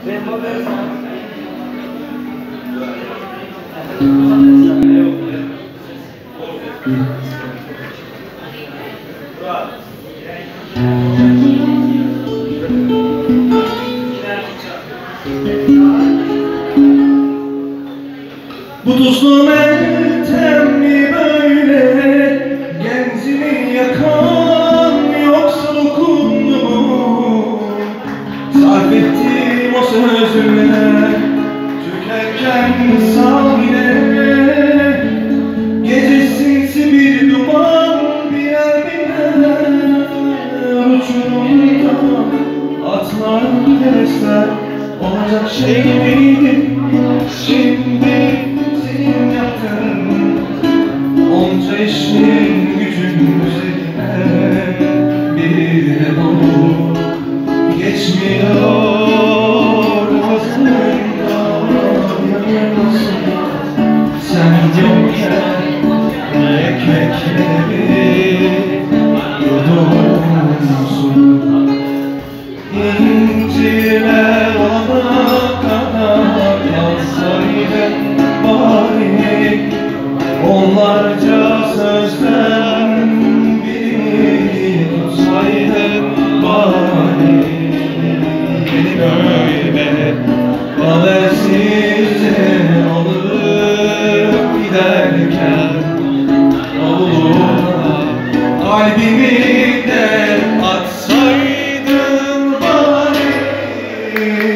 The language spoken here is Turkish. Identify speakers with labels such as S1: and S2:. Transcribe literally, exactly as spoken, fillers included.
S1: Bu tuzlu meltem mi böyle genzimi yakan, yoksa dokundu mu? Sarf ettim o sözümle tükerken sahile, gece sinsi bir duman bir yerine, uçurumda atlar hevesler olacak şey miydi? Şimdi senin yaptığın onca işin gücün üzerine bir de dolu geçmiyor hazırında yanılmasın. Sen yokken ekmekleri yudumsun, İnciler olana kadar kalsaydın bari, onlarca sözden birini tutsaydın bari. Beni böyle habersizce alıp giderken avluğa kalbimi de atsaydın bari.